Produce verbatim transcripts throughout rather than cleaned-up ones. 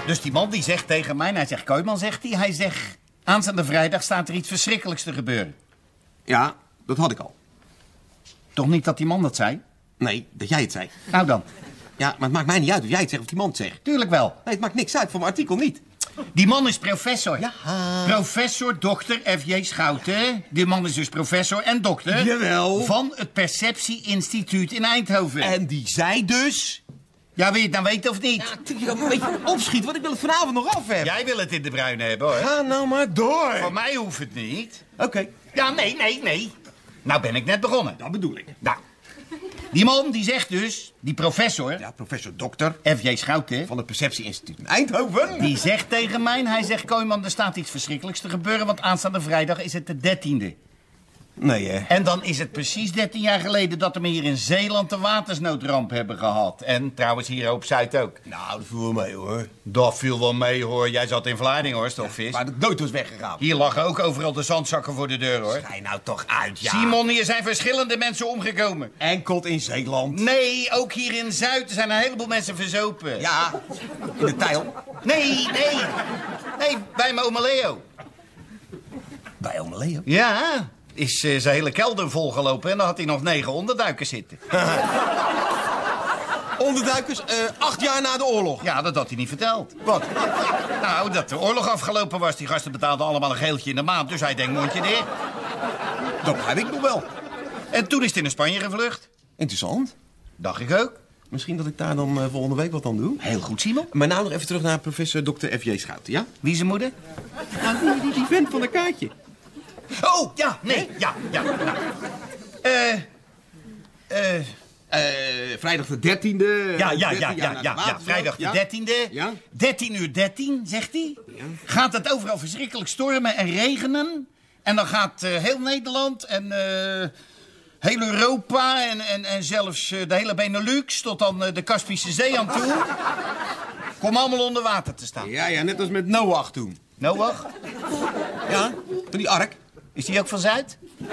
Dus die man die zegt tegen mij, hij zegt, Kooijman, zegt hij, hij zegt, aanstaande vrijdag staat er iets verschrikkelijks te gebeuren. Ja, dat had ik al. Toch niet dat die man dat zei? Nee, dat jij het zei. Nou dan. Ja, maar het maakt mij niet uit of jij het zegt of die man het zegt. Tuurlijk wel. Nee, het maakt niks uit voor mijn artikel niet. Die man is professor. Ja. Professor dokter F J Schouten. Die man is dus professor en dokter. Jawel. Van het Perceptie Instituut in Eindhoven. En die zei dus... Ja, wil je het nou weten of niet? Ja, je kan een beetje opschieten, want ik wil het vanavond nog af hebben. Jij wil het in de bruine hebben, hoor. Ga nou maar door. Voor mij hoeft het niet. Oké. Okay. Ja, nee, nee, nee. Nou ben ik net begonnen. Dat bedoel ik. Nou, die man die zegt dus, die professor... Ja, professor dokter... F J Schouten... van het Perceptie Instituut in Eindhoven... die zegt tegen mij, hij zegt, Kooijman, er staat iets verschrikkelijks te gebeuren... want aanstaande vrijdag is het de dertiende. Nee, hè? En dan is het precies dertien jaar geleden dat we hier in Zeeland de watersnoodramp hebben gehad. En trouwens hier op Zuid ook. Nou, dat viel wel mee, hoor. Dat viel wel mee, hoor. Jij zat in Vlaardingen, hoor, Stokvis. Maar de dood was weggegaan. Hier lagen ook overal de zandzakken voor de deur, hoor. Schij nou toch uit, ja. Simon, hier zijn verschillende mensen omgekomen. Enkel in Zeeland. Nee, ook hier in Zuid zijn een heleboel mensen verzopen. Ja, in de Tijl. Nee, nee. Nee, bij mijn oma Leo. Bij oma Leo? Ja, is uh, zijn hele kelder volgelopen en dan had hij nog negen onderduikers zitten. Onderduikers, uh, acht jaar na de oorlog. Ja, dat had hij niet verteld. Wat? Nou, dat de oorlog afgelopen was. Die gasten betaalden allemaal een geeltje in de maand. Dus hij denkt, mondje dicht. Dat heb ik nog wel. En toen is hij naar Spanje gevlucht. Interessant. Dacht ik ook. Misschien dat ik daar dan uh, volgende week wat aan doe. Heel goed, Simon. Maar nou nog even terug naar professor dokter F J Schouten, ja? Wie is zijn moeder? Nou, die, die, die vent van een kaartje. Oh, ja, nee, ja, ja. Eh, eh... Uh, vrijdag de dertiende. Ja, ja, ja, ja, ja, ja, vrijdag de dertiende. Ja? dertien uur dertien, zegt hij. Ja. Gaat het overal verschrikkelijk stormen en regenen. En dan gaat uh, heel Nederland en uh, heel Europa en, en, en zelfs uh, de hele Benelux tot aan uh, de Kaspische Zee aan toe. Kom allemaal onder water te staan. Ja, ja, net als met Noach toen. Noach? Ja, van die ark. Is die ook van Zuid?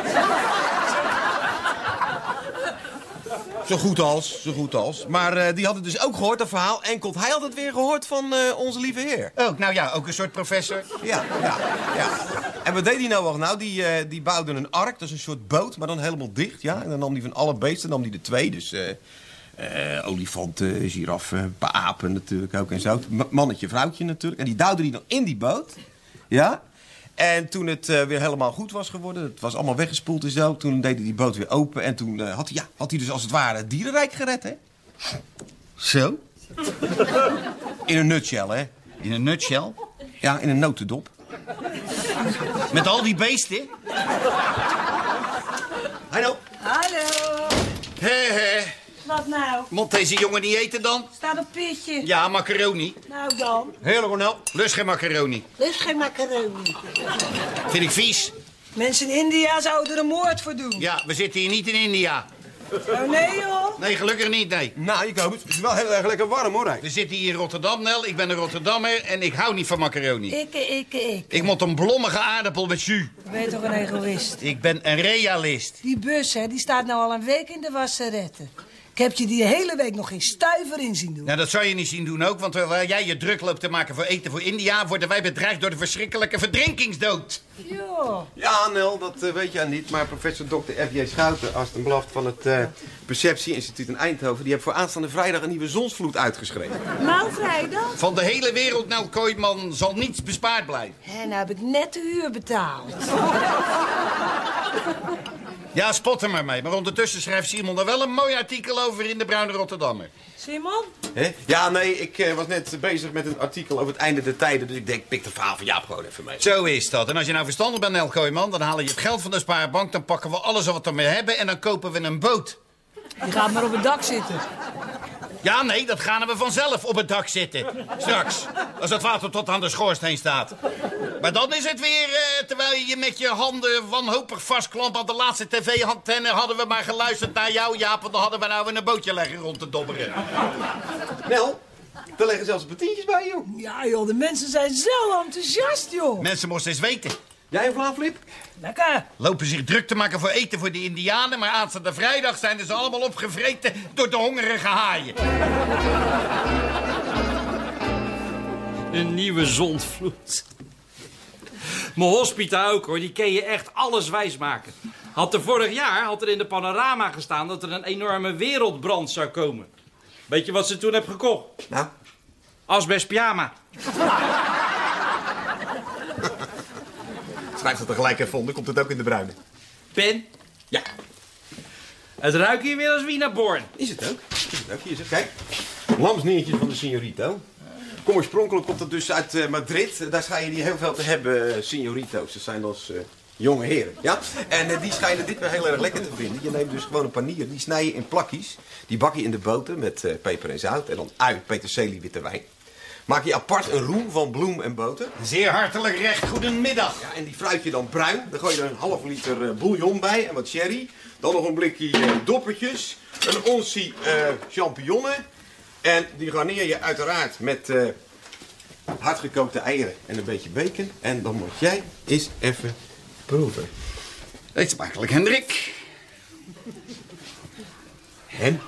Zo goed als, zo goed als. Maar uh, die had het dus ook gehoord, dat verhaal. Enkel hij had het weer gehoord van uh, onze lieve heer. Ook, nou ja, ook een soort professor. Ja, ja, ja. En wat deed hij nou wel? Nou, die, uh, die bouwde een ark, dat is een soort boot, maar dan helemaal dicht, ja. En dan nam hij van alle beesten, nam hij er twee. Dus uh, uh, olifanten, giraffen, een paar apen natuurlijk ook en zo. M- mannetje, vrouwtje natuurlijk. En die duwde hij dan in die boot, ja. En toen het uh, weer helemaal goed was geworden, het was allemaal weggespoeld en zo, toen deed hij die boot weer open en toen uh, had, hij, ja, had hij dus als het ware het dierenrijk gered, hè? Zo? In een nutshell, hè? In een nutshell? Ja, in een notendop. Met al die beesten? Hallo. Hallo. Hé, hé. Wat nou? Moet deze jongen niet eten dan? Staat op pitje. Ja, macaroni. Nou dan. Heel Ronel, lust geen macaroni. Lust geen macaroni. Vind ik vies. Mensen in India zouden er een moord voor doen. Ja, we zitten hier niet in India. Oh nee joh. Nee, gelukkig niet, nee. Nou, ik hoop het. Het is wel heel erg lekker warm, hoor. Hè? We zitten hier in Rotterdam, Nel. Ik ben een Rotterdammer en ik hou niet van macaroni. Ik, ik, ik. Ik moet een blommige aardappel met jus. Je bent toch een egoïst? Ik ben een realist. Die bus, hè, die staat nou al een week in de wasseretten. Ik heb je die hele week nog geen stuiver in zien doen. Nou, dat zou je niet zien doen ook, want terwijl jij je druk loopt te maken voor eten voor India, worden wij bedreigd door de verschrikkelijke verdrinkingsdood. Ja. Ja, Nel, dat uh, weet jij niet. Maar professor dokter F J Schouten, arts-en-blaft van het uh, Perceptie Instituut in Eindhoven, die heeft voor aanstaande vrijdag een nieuwe zonsvloed uitgeschreven. Nou vrijdag? Van de hele wereld, nou, Kooijman, zal niets bespaard blijven. En nou heb ik net de huur betaald. Ja, spot er maar mee. Maar ondertussen schrijft Simon er wel een mooi artikel over in de Bruine Rotterdammer. Simon? He? Ja, nee, ik uh, was net bezig met een artikel over het einde der tijden. Dus ik denk, pik de verhaal van Jaap gewoon even mee. Zo is dat. En als je nou verstandig bent, Nel Kooijman, dan haal je het geld van de spaarbank, dan pakken we alles wat we mee hebben en dan kopen we een boot. Die gaat maar op het dak zitten. Ja, nee, dat gaan we vanzelf op het dak zitten. Straks, als het water tot aan de schoorsteen staat. Maar dan is het weer, uh, terwijl je je met je handen wanhopig vastklampt aan de laatste tv-antenne, hadden we maar geluisterd naar jou, Jaap, en dan hadden we nou in een bootje leggen rond te dobberen. Nel, daar liggen zelfs patientjes bij, joh. Ja joh, de mensen zijn zo enthousiast, joh. Mensen moesten eens weten. Jij een Vlaamflip? Lekker. Lopen zich druk te maken voor eten voor de Indianen, maar aanstaande vrijdag zijn ze allemaal opgevreten door de hongerige haaien. Een nieuwe zondvloed. Mijn hospita ook, hoor. Die kan je echt alles wijsmaken. Had er vorig jaar had er in de panorama gestaan dat er een enorme wereldbrand zou komen. Weet je wat ze toen heb gekocht? Nou? Asbest pyjama. Schrijf dat er gelijk even onder, komt het ook in de bruine. Pen? Ja. Het ruikt hier weer als Wienerborn. Is het ook? Is het ook? Hier, zeg. Kijk. Lamsneertjes van de Signorito. Kom oorspronkelijk komt dat dus uit uh, Madrid. Daar schijnen die heel veel te hebben, uh, Signorito's. Dat zijn als uh, jonge heren. Ja? En uh, die schijnen dit weer heel erg lekker te vinden. Je neemt dus gewoon een panier, die snij je in plakjes. Die bak je in de boter met uh, peper en zout. En dan ui, peterselie, witte wijn. Maak je apart een roem van bloem en boter. Zeer hartelijk recht, goedemiddag. Ja, en die fruit je dan bruin. Dan gooi je er een half liter uh, bouillon bij en wat sherry. Dan nog een blikje uh, doppertjes. Een onsie uh, champignonnen. En die garneer je uiteraard met uh, hardgekookte eieren en een beetje bacon. En dan moet jij eens even proeven. Eet smakelijk, Hendrik. En?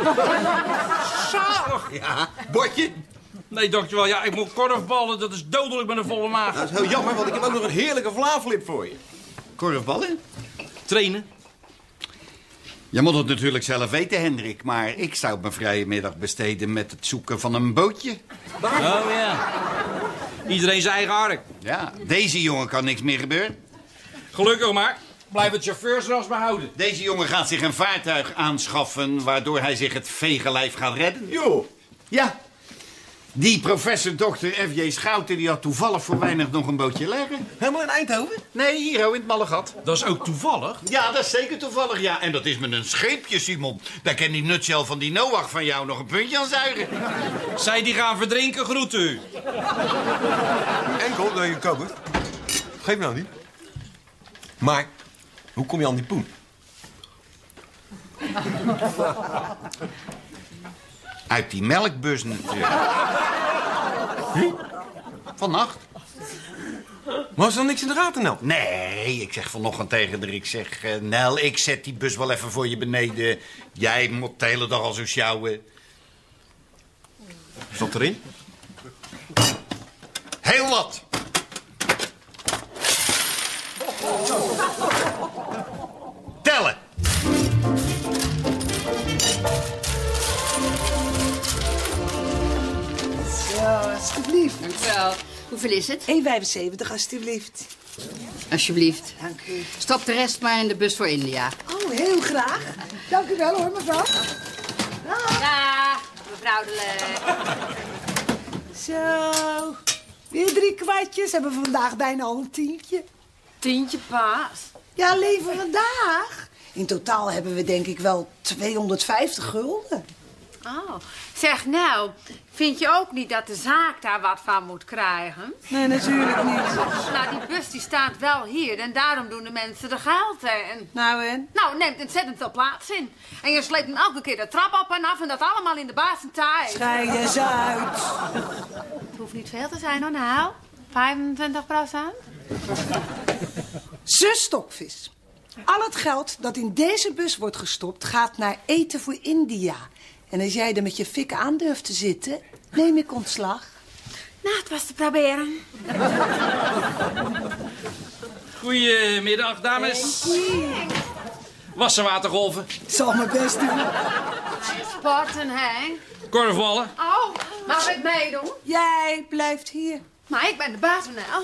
Zalig. Ja, bordje. Nee, dankjewel. Ja, ik moet korfballen. Dat is dodelijk met een volle maag. Nou, dat is heel jammer, want ik heb ook nog een heerlijke vlaaflip voor je. Korfballen? Trainen. Je moet het natuurlijk zelf weten, Hendrik. Maar ik zou mijn vrije middag besteden met het zoeken van een bootje. Oh ja. Iedereen zijn eigen ark. Ja, deze jongen kan niks meer gebeuren. Gelukkig maar. Blijf het chauffeursras behouden. Deze jongen gaat zich een vaartuig aanschaffen waardoor hij zich het vegenlijf gaat redden. Jo. Ja. Die professor dokter F J Schouten die had toevallig voor weinig nog een bootje leggen. Helemaal in Eindhoven? Nee, hier oh, in het Mallegat. Dat is ook toevallig. Ja, dat is zeker toevallig, ja. En dat is met een scheepje, Simon. Daar kan die nutshell van die Noach van jou nog een puntje aan zuigen. Zij die gaan verdrinken, groeten u. Enkel dat je koper. Geef me nou niet. Maar, hoe kom je aan die poen? Uit die melkbus natuurlijk. Hm? Vannacht. Was er dan niks in de gaten, nou? Nee, ik zeg vanochtend tegen haar, ik zeg... Uh, Nel, ik zet die bus wel even voor je beneden. Jij moet de hele dag al zo sjouwen. Zat erin? Heel wat. Tellen. Zo, alsjeblieft. Dank u wel. Hoeveel is het? één vijfenzeventig, alsjeblieft. Alsjeblieft. Dank u. Stop de rest maar in de bus voor India. Oh, heel graag. Dank u wel hoor, mevrouw. Dag, mevrouw de Le. Zo, weer drie kwartjes. Hebben we vandaag bijna al een tientje. Tientje paas. Ja, alleen voor vandaag. In totaal hebben we denk ik wel tweehonderdvijftig gulden. Oh, zeg nou, vind je ook niet dat de zaak daar wat van moet krijgen? Nee, natuurlijk niet. Nou, die bus die staat wel hier en daarom doen de mensen er geld in. Nou en? Nou, neemt ontzettend veel plaats in. En je sleept dan elke keer de trap op en af en dat allemaal in de basentijd. Schij eens uit. Het hoeft niet veel te zijn hoor, nou. vijfentwintig procent. Zus Stokvis. Al het geld dat in deze bus wordt gestopt gaat naar eten voor India. En als jij er met je fik aan durft te zitten, neem ik ontslag. Nou, het was te proberen. Goedemiddag, dames. Wasserwatergolven. Zal mijn best doen. Sporten, hè? Korfballen. Oh, mag ik meedoen? Jij blijft hier. Maar ik ben de baas van nou.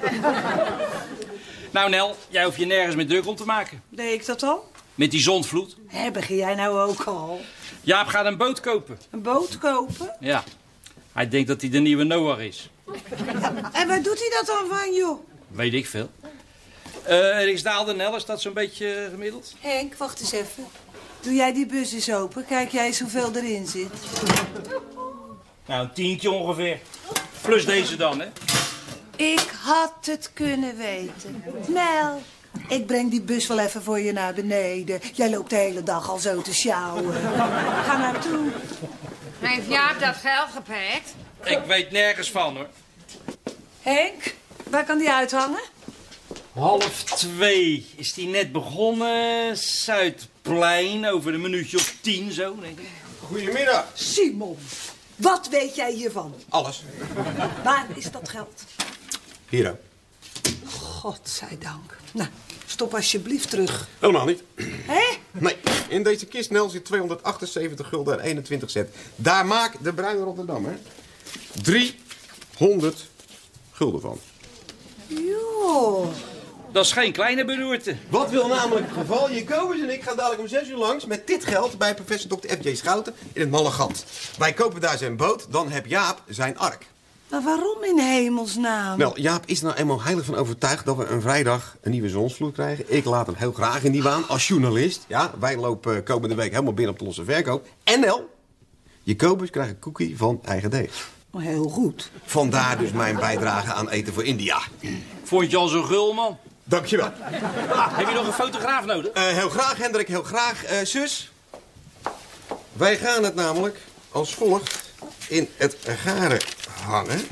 Nou, Nel, jij hoeft je nergens meer druk om te maken. Deed ik dat al? Met die zondvloed. Hé, begin jij nou ook al? Jaap gaat een boot kopen. Een boot kopen? Ja. Hij denkt dat hij de nieuwe Noach is. En waar doet hij dat dan van, joh? Weet ik veel. Uh, Riksdaalde, Nel, is dat zo'n beetje gemiddeld? Henk, wacht eens even. Doe jij die bus eens open. Kijk jij eens hoeveel erin zit. Nou, een tientje ongeveer. Plus deze dan, hè? Ik had het kunnen weten. Nel, ik breng die bus wel even voor je naar beneden. Jij loopt de hele dag al zo te sjouwen. Ga naartoe. Heeft Jaap dat geld gepikt? Ik weet nergens van, hoor. Henk, waar kan die uithangen? Half twee is die net begonnen. Zuidplein, over een minuutje of tien zo, denk ik. Goedemiddag. Simon, Wat weet jij hiervan? Alles. Waar is dat geld? Hier. Godzijdank. Nou, stop alsjeblieft terug. Helemaal niet. Hé? Nee, in deze kist, Nel, zit tweehonderdachtenzeventig gulden en eenentwintig cent. Daar maakt de Bruine Rotterdammer driehonderd gulden van. Joh. Dat is geen kleine beroerte. Wat wil namelijk het geval? Jacobus en ik gaan dadelijk om zes uur langs met dit geld bij professor dokter F J Schouten in het Malle Gat. Wij kopen daar zijn boot, dan heb Jaap zijn ark. Maar waarom in hemelsnaam? Wel, Jaap is er nou eenmaal heilig van overtuigd dat we een vrijdag een nieuwe zonsvloed krijgen. Ik laat hem heel graag in die waan als journalist. Ja, wij lopen komende week helemaal binnen op de losse verkoop. En Nel, Jacobus krijgt een cookie van eigen deeg. Oh, heel goed. Vandaar dus mijn bijdrage aan Eten voor India. Vond je al zo gul, man? Dankjewel. Ah, heb je nog een fotograaf nodig? Uh, heel graag, Hendrik, heel graag. Uh, zus, wij gaan het namelijk als volgt in het garen hangen.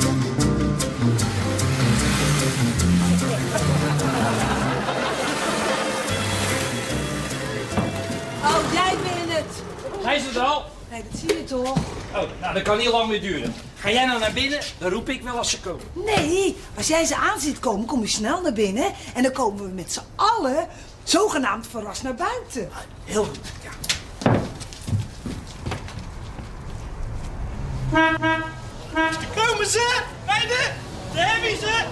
Oh, jij bent het. Hij is het al. Nee, dat zie je toch? Oh, nou, dat kan niet lang meer duren. Ga jij nou naar binnen, dan roep ik wel als ze komen. Nee, als jij ze aan ziet komen, kom je snel naar binnen. En dan komen we met z'n allen zogenaamd verrast naar buiten. Heel goed, ja. Komen ze! Meiden! Daar heb je ze!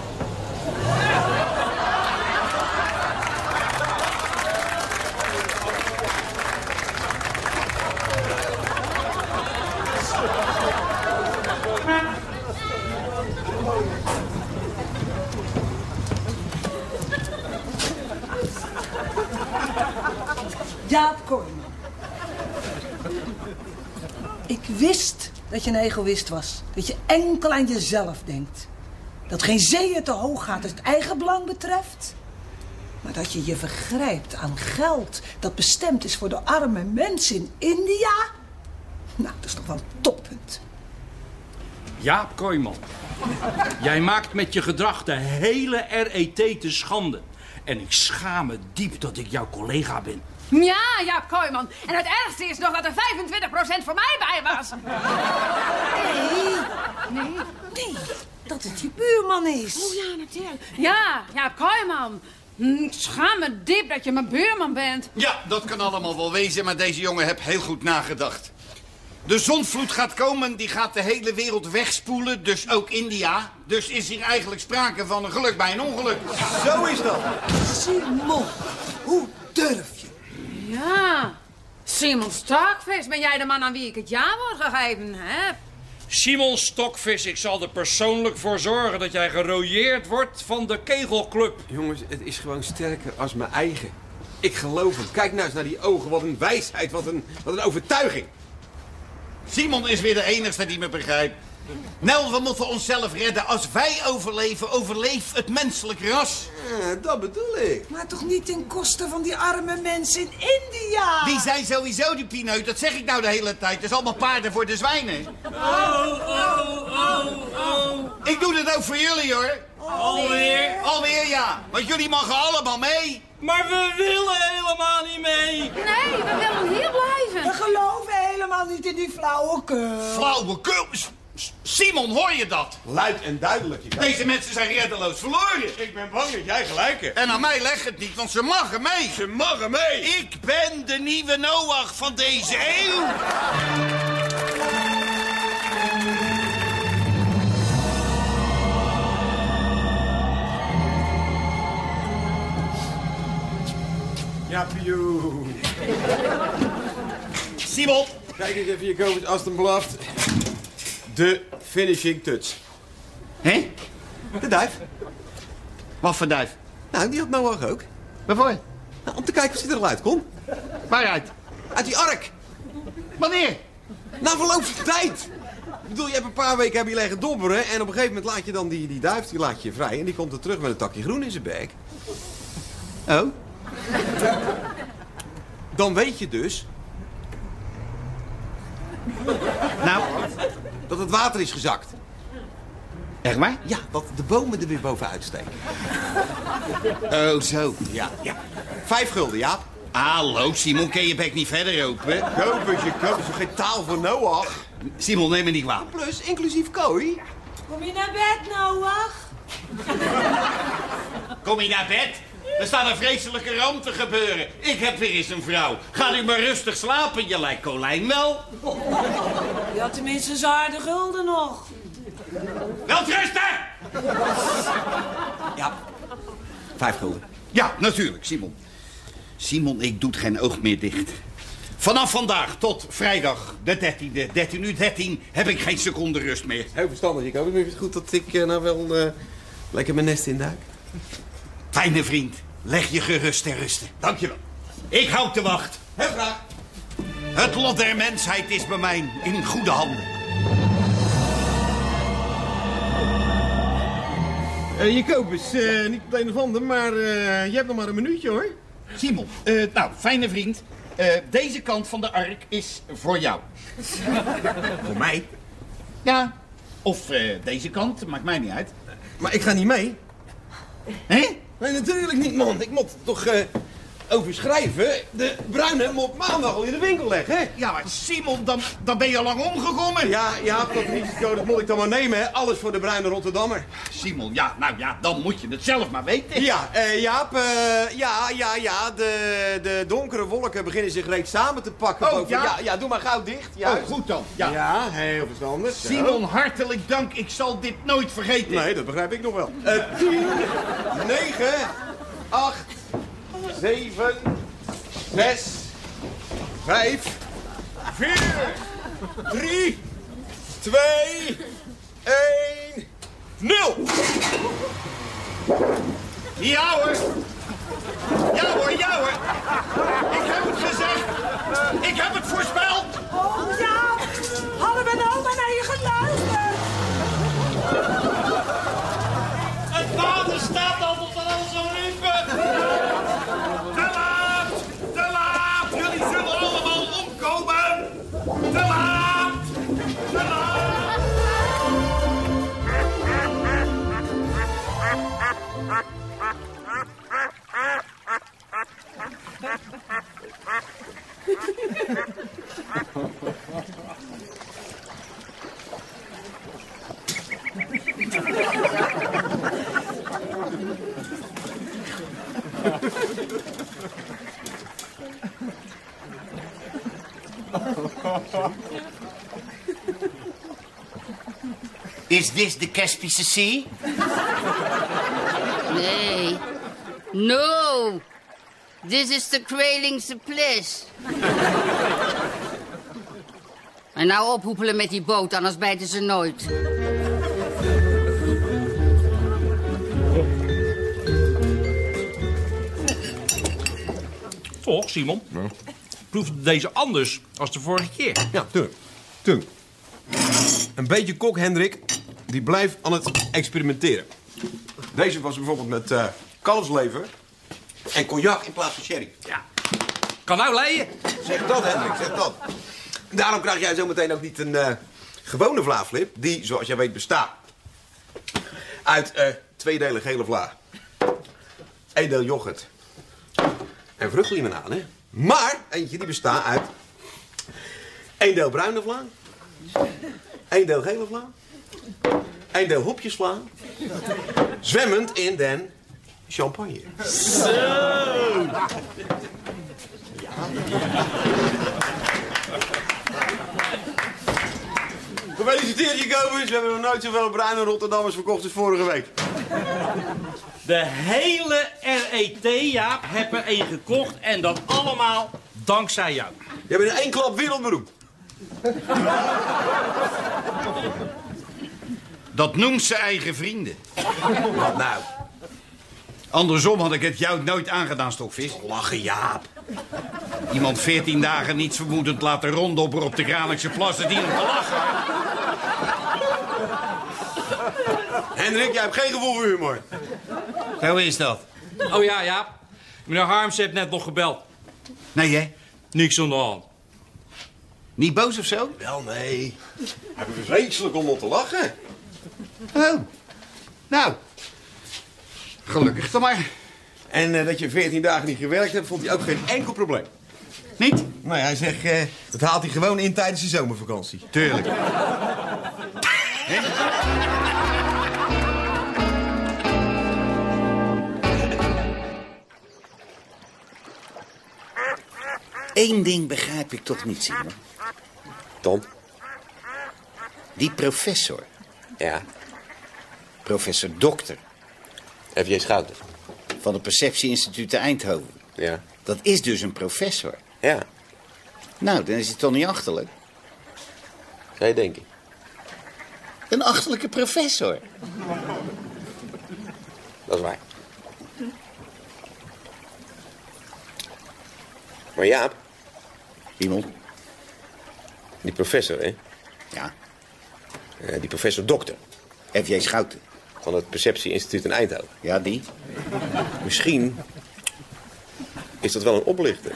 Jaap Kooijman. Ik wist dat je een egoïst was. Dat je enkel aan jezelf denkt. Dat geen zeeën te hoog gaat als het eigen belang betreft. Maar dat je je vergrijpt aan geld dat bestemd is voor de arme mensen in India. Nou, dat is toch wel een toppunt. Jaap Kooijman, jij maakt met je gedrag de hele R E T te schande. En ik schaam me diep dat ik jouw collega ben. Ja, Jaap Kooijman. En het ergste is nog dat er vijfentwintig procent voor mij bij was. Nee. Nee. Nee, dat het je buurman is. Oh ja, natuurlijk. Ja, Jaap Kooijman. Hm, ik schaam me diep dat je mijn buurman bent. Ja, dat kan allemaal wel wezen, maar deze jongen heeft heel goed nagedacht. De zonvloed gaat komen, die gaat de hele wereld wegspoelen, dus ook India. Dus is hier eigenlijk sprake van een geluk bij een ongeluk. Zo is dat. Simon, hoe durf je? Ja, Simon Stokvis, ben jij de man aan wie ik het ja-woord gegeven heb? Simon Stokvis, ik zal er persoonlijk voor zorgen dat jij gerooieerd wordt van de kegelclub. Jongens, het is gewoon sterker als mijn eigen. Ik geloof hem. Kijk nou eens naar die ogen. Wat een wijsheid, wat een, wat een overtuiging. Simon is weer de enige die me begrijpt. Nel, we moeten onszelf redden. Als wij overleven, overleeft het menselijk ras. Ja, dat bedoel ik. Maar toch niet ten koste van die arme mensen in India? Die zijn sowieso die pineut, dat zeg ik nou de hele tijd. Het is allemaal paarden voor de zwijnen. Oh, oh, oh, oh. Ik doe dit ook voor jullie, hoor. Alweer? Alweer, ja. Want jullie mogen allemaal mee. Maar we willen helemaal niet mee. Nee, we willen hier blijven. We geloven helemaal niet in die flauwekul. Flauwekul. Simon, hoor je dat? Luid en duidelijk. Je Deze mensen zijn reddeloos verloren. Ik ben bang dat jij gelijk hebt. En aan mij legt het niet, want ze mogen mee. Ze mogen mee. Ik ben de nieuwe Noach van deze eeuw. Ja, Pio. Simon. Kijk eens even, je komt als het hem blaft. De finishing touch. Hé? De duif. Wat voor duif? Nou, die had Noach ook. Waarvoor? Nou, om te kijken of hij er al uit kon. Waaruit? Uit die ark. Wanneer? Na verloop van tijd. Ik bedoel, je hebt een paar weken heb je liggen dobberen. En op een gegeven moment laat je dan die, die duif die laat je vrij. En die komt er terug met een takje groen in zijn bek. Oh? Dan weet je dus... Nou? Dat het water is gezakt. Echt waar? Ja, dat de bomen er weer bovenuit steken. Oh, zo. Ja, ja. Vijf gulden, Jaap. Hallo, Simon, ken je bek niet verder open? Kopers, je kopers, geen taal voor Noach. Simon, neem me niet kwalijk. Plus, inclusief kooi. Kom je naar bed, Noach? Kom je naar bed? Er staat een vreselijke ramp te gebeuren. Ik heb weer eens een vrouw. Ga nu maar rustig slapen, je lijkt Colijn wel. Je had tenminste zijn aardige gulden nog. Wel rusten! Ja, vijf gulden. Ja, natuurlijk, Simon. Simon, ik doe geen oog meer dicht. Vanaf vandaag tot vrijdag de dertiende, dertien uur dertien, heb ik geen seconde rust meer. Heel verstandig, ik hoop. Ik vind het goed dat ik uh, nou wel uh, lekker mijn nest induik. Fijne vriend, leg je gerust ter ruste. Dankjewel. Ik houd de wacht. Heel graag. Het lot der mensheid is bij mij in goede handen. Uh, Jacobus, uh, niet op het een of ander, maar uh, je hebt nog maar een minuutje, hoor. Simon, uh, nou, fijne vriend. Uh, deze kant van de ark is voor jou. Voor mij? Ja. Of uh, deze kant, maakt mij niet uit. Maar ik ga niet mee. Hé? Nee, natuurlijk niet, man. Ik moet toch uh, overschrijven. De bruine moet maandag al in de winkel leggen, hè? Ja, maar Simon, dan, dan ben je al lang omgekomen. Ja, ja, dat risico, dat moet ik dan maar nemen, hè? Alles voor de bruine Rotterdammer. Simon, ja, nou ja, dan moet je het zelf maar weten. Ja, uh, Jaap, uh, ja, ja, ja, de, de donkere wolken beginnen zich reeds samen te pakken. Oh, boven. ja? ja? Ja, doe maar gauw dicht. Juist. Oh, goed dan. Ja. Ja, heel verstandig. Simon, hartelijk dank. Ik zal dit nooit vergeten. Nee, dat begrijp ik nog wel. Uh, tien, negen, acht, zeven, zes, vijf, vier, drie, twee, één, nul. Ja hoor. Ja hoor, ja hoor. Ik heb het gezegd. Ik heb het voorspeld. Oh ja, hadden we nou maar naar je geluisterd? Het water staat al tot aan onze lippen. Te laat. Te laat. Jullie zullen allemaal omkomen. Te laat. Te laat. Is this the Kaspische Sea? Nee. No. This is the Kralingse Plas. En nou ophoepelen met die boot, anders bijten ze nooit. Toch, Simon? Ja. Proefde deze anders als de vorige keer? Ja, tuurlijk. Tuurlijk. Een beetje kok, Hendrik, die blijft aan het experimenteren. Deze was bijvoorbeeld met uh, kalfslever en cognac in plaats van sherry. Ja. Kan nou leien. Zeg dat, Hendrik, zeg dat. Daarom krijg jij zometeen ook niet een uh, gewone vlaaflip, die, zoals jij weet, bestaat uit uh, twee delen gele vla, één deel yoghurt en vruchtlimonade. Maar eentje die bestaat uit één deel bruine vla, één deel gele vla, één deel hopjesvla, zwemmend in den champagne. Zo. Gefeliciteerd, Jacobus. We hebben nog nooit zoveel bruine Rotterdammers verkocht als vorige week. De hele R E T, Jaap, heb er één gekocht. En dat allemaal dankzij jou. Je bent in één klap wereldberoemd. Dat noemt ze eigen vrienden. Wat nou? Andersom had ik het jou nooit aangedaan, Stokvis. Lachen, Jaap. Iemand veertien dagen niets vermoedend laten rondopperen op de Kralingse Plassen, die om te lachen. Hendrik, jij hebt geen gevoel voor humor. Zo is dat. Oh ja, Jaap. Meneer Harms heeft net nog gebeld. Nee, hè? Niks aan de hand. Niet boos of zo? Wel, nee. Hij heeft vreselijk om te lachen. Oh. Nou. Gelukkig dan maar. En uh, dat je veertien dagen niet gewerkt hebt, vond hij ook geen enkel probleem. Niet? Nou ja, hij zegt, uh, dat haalt hij gewoon in tijdens de zomervakantie. Tuurlijk. Eén ding begrijp ik toch niet, Simon. Tom? Die professor. Ja. Professor Dokter. F J Schouten. Van het Perceptie-instituut te Eindhoven. Ja. Dat is dus een professor. Ja. Nou, dan is het toch niet achterlijk? Zou je denken? Een achterlijke professor. Dat is waar. Maar Jaap... Iemand? Die professor, hè? Ja. Uh, die professor Dokter. F J Schouten. Van het Perceptie-instituut in Eindhoven. Ja, die. Misschien is dat wel een oplichter.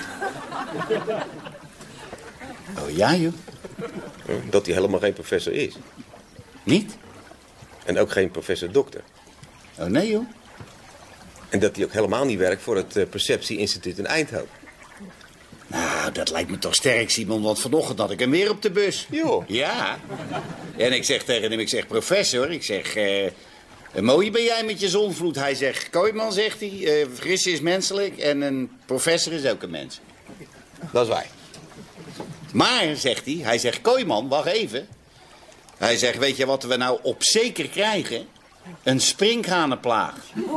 Oh ja, joh. Dat hij helemaal geen professor is. Niet? En ook geen professor Dokter. Oh nee, joh. En dat hij ook helemaal niet werkt voor het uh, Perceptie-instituut in Eindhoven. Nou, dat lijkt me toch sterk, Simon, want vanochtend had ik hem weer op de bus. Joh. Ja. En ik zeg tegen hem, ik zeg, professor, ik zeg... Uh, een mooie ben jij met je zonvloed. Hij zegt, Kooijman, zegt hij, uh, vergissen is menselijk en een professor is ook een mens. Dat is waar. Maar, zegt hij, hij zegt, Kooijman, wacht even. Hij zegt, weet je wat we nou op zeker krijgen? Een sprinkhanenplaag.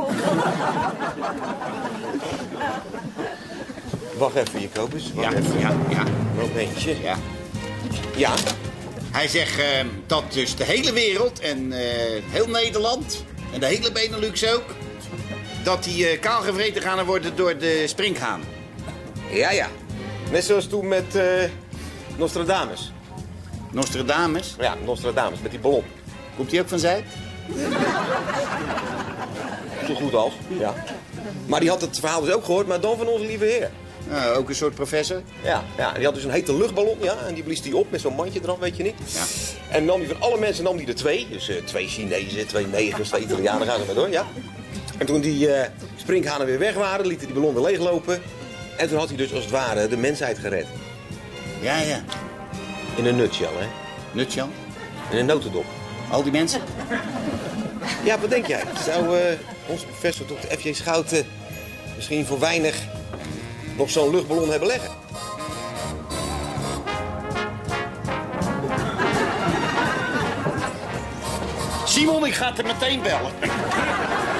Wacht even, Jacobus. Wacht Ja, even. ja, ja. Momentje. Ja. Ja. Hij zegt uh, dat dus de hele wereld en uh, heel Nederland en de hele Benelux ook... dat die uh, kaalgevreten gaan worden door de sprinkhanen. Ja, ja. Net zoals toen met uh, Nostradamus. Nostradamus? Ja, Nostradamus, met die ballon. Komt die ook van Zuid? Zo goed als, ja. Maar die had het verhaal dus ook gehoord, maar dan van onze lieve heer. Uh, ook een soort professor? Ja, ja, die had dus een hete luchtballon, ja, en die blies die op met zo'n mandje eraf, weet je niet. Ja. En nam die van alle mensen nam die er twee, dus uh, twee Chinezen, twee negers, twee Italianen, gaan ze maar door, ja. En toen die uh, sprinkhanen weer weg waren, liet hij die ballon weer leeglopen. En toen had hij dus als het ware de mensheid gered. Ja, ja. In een nutshell, hè. Nutshell? In een notendop. Al die mensen? Ja, wat denk jij? Zou uh, onze professor dokter F J Schouten misschien voor weinig nog zo'n luchtballon hebben leggen? Simon, ik ga het er meteen bellen.